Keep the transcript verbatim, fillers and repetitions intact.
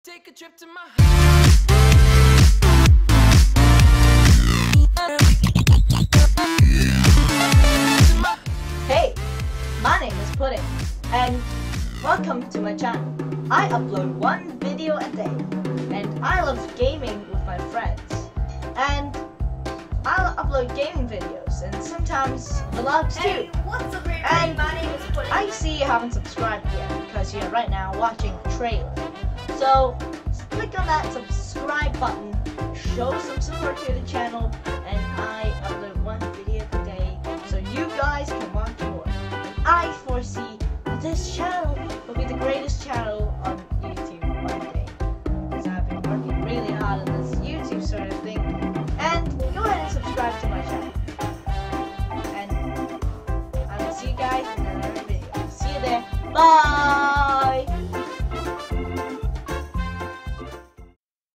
Take a trip to my Hey, my name is Pudding, and welcome to my channel. I upload one video a day, and I love gaming with my friends. And I'll upload gaming videos, and sometimes vlogs too. Hey, what's up everybody? And My name is Pudding. I see you haven't subscribed yet, because you're right now watching a trailer. So, click on that subscribe button, show some support to the channel, and I upload one video a day, so you guys can watch more. I foresee that this channel will be the greatest channel on